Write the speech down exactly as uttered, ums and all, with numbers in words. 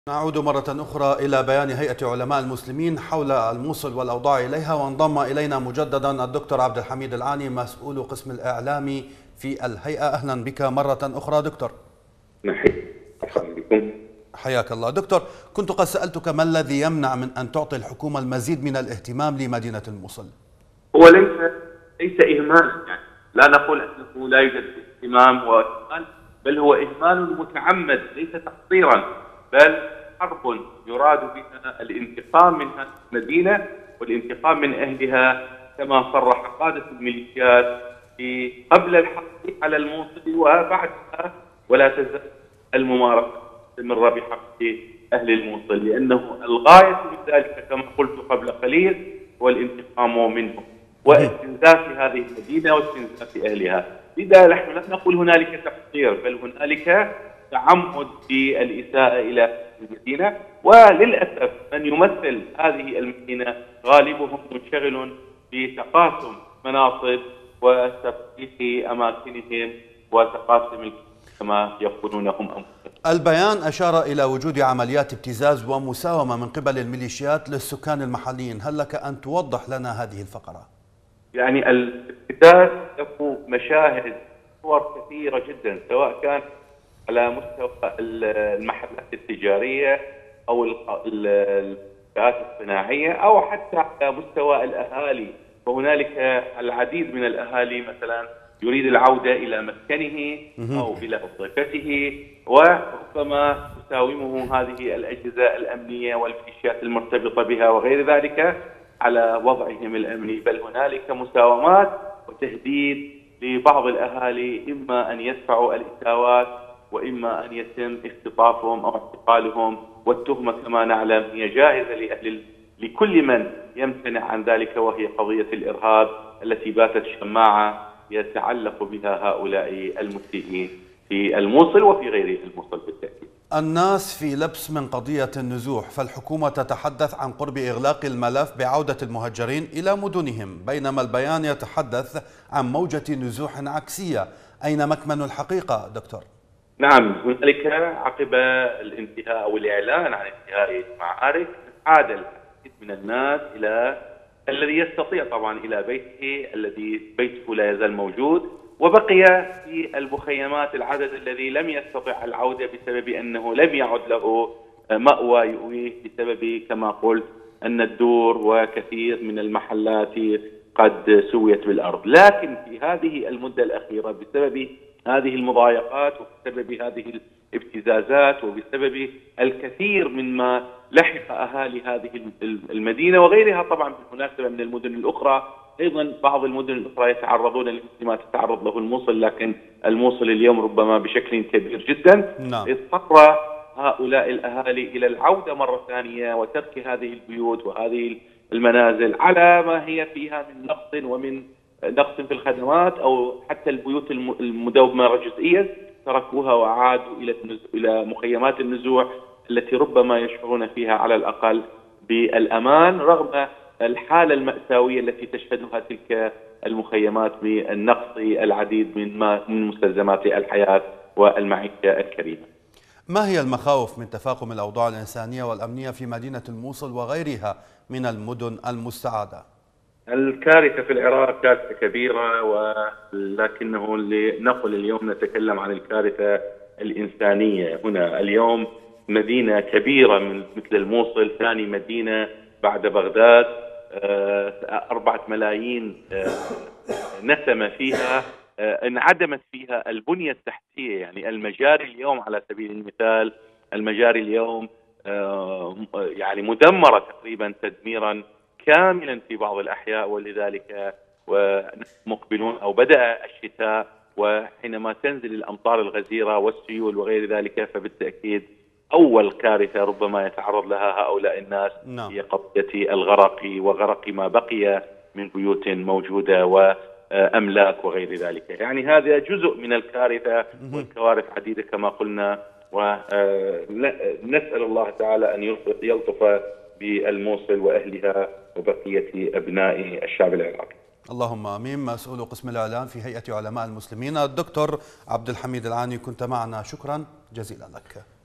نعود مرة أخرى إلى بيان هيئة علماء المسلمين حول الموصل والأوضاع إليها، وانضم إلينا مجددا الدكتور عبد الحميد العاني مسؤول قسم الإعلامي في الهيئة. أهلا بك مرة أخرى دكتور. مرحبا بكم. حياك الله دكتور. كنت قد سألتك ما الذي يمنع من أن تعطي الحكومة المزيد من الاهتمام لمدينة الموصل؟ هو ليس ليس إهمال، يعني لا نقول أنه لا يوجد اهتمام وإهمال، بل هو إهمال متعمد ليس تقصيرا، بل حرب يراد بها الانتقام من هذه المدينة والانتقام من أهلها، كما صرح قادة الميليشيات في قبل الحرب على الموصل وبعدها، ولا تزال الممارسة مستمرة بحق أهل الموصل، لأنه الغاية من ذلك كما قلت قبل قليل هو الانتقام منهم واستنزاف هذه المدينة واستنزاف أهلها. لذا نحن لا نقول هنالك تقصير، بل هنالك تعمد في الإساءة إلى المدينة، وللأسف من يمثل هذه المدينة غالبهم منشغل بتقاسم مناصب وتفتيح أماكنهم وتقاسم كما يقولونهم أنفسهم. البيان أشار إلى وجود عمليات ابتزاز ومساومة من قبل الميليشيات للسكان المحليين، هل لك أن توضح لنا هذه الفقرة؟ يعني الابتزاز له مشاهد صور كثيرة جدا، سواء كان على مستوى المحلات التجارية أو الفئات الصناعية أو حتى على مستوى الأهالي. وهنالك العديد من الأهالي مثلا يريد العودة إلى مسكنه أو إلى وظيفته، وربما تساومه هذه الأجهزة الأمنية والميليشيات المرتبطة بها وغير ذلك على وضعهم الأمني. بل هنالك مساومات وتهديد لبعض الأهالي، إما أن يدفعوا الإتاوات وإما أن يتم اختطافهم أو اعتقالهم، والتهمة كما نعلم هي جاهزة لأهل لكل من يمتنع عن ذلك، وهي قضية الإرهاب التي باتت شماعة يتعلق بها هؤلاء المسيئين في الموصل وفي غير الموصل بالتأكيد. الناس في لبس من قضية النزوح، فالحكومة تتحدث عن قرب إغلاق الملف بعودة المهجرين إلى مدنهم، بينما البيان يتحدث عن موجة نزوح عكسية. أين مكمن الحقيقة دكتور؟ نعم، هنالك عقب الانتهاء أو الإعلان عن انتهاء المعارك عاد العديد من الناس إلى الذي يستطيع طبعا إلى بيته، الذي بيته لا يزال موجود، وبقي في المخيمات العدد الذي لم يستطع العودة بسبب أنه لم يعد له مأوى يؤويه، بسبب كما قلت أن الدور وكثير من المحلات قد سويت بالأرض. لكن في هذه المدة الأخيرة بسبب هذه المضايقات وبسبب هذه الابتزازات وبسبب الكثير مما لحق أهالي هذه المدينة وغيرها طبعا بالمناسبة من المدن الأخرى، أيضا بعض المدن الأخرى يتعرضون لمثل ما تتعرض له الموصل، لكن الموصل اليوم ربما بشكل كبير جدا. نعم. اضطر هؤلاء الأهالي إلى العودة مرة ثانية وترك هذه البيوت وهذه المنازل على ما هي فيها من نقص ومن نقص في الخدمات، أو حتى البيوت المدمرة جزئيا تركوها وعادوا إلى إلى مخيمات النزوح التي ربما يشعرون فيها على الأقل بالأمان، رغم الحالة المأساوية التي تشهدها تلك المخيمات بالنقص العديد من ما من مستلزمات الحياة والمعيشة الكريمة. ما هي المخاوف من تفاقم الأوضاع الإنسانية والأمنية في مدينة الموصل وغيرها من المدن المستعادة؟ الكارثة في العراق كارثة كبيرة، ولكنه لنقل اليوم نتكلم عن الكارثة الإنسانية. هنا اليوم مدينة كبيرة من مثل الموصل، ثاني مدينة بعد بغداد، أربعة ملايين نسمة فيها، انعدمت فيها البنية التحتية، يعني المجاري اليوم على سبيل المثال المجاري اليوم يعني مدمرة تقريبا تدميرا كاملا في بعض الأحياء. ولذلك مقبلون أو بدأ الشتاء، وحينما تنزل الأمطار الغزيرة والسيول وغير ذلك فبالتأكيد أول كارثة ربما يتعرض لها هؤلاء الناس نعم. هي قضية الغرق وغرق ما بقي من بيوت موجودة وأملاك وغير ذلك. يعني هذا جزء من الكارثة، والكوارث عديدة كما قلنا، ونسأل الله تعالى أن يلطف بالموصل وأهلها وبقية أبناء الشعب العراقي. اللهم امين. مسؤول قسم الاعلام في هيئة علماء المسلمين الدكتور عبد الحميد العاني، كنت معنا، شكرا جزيلا لك.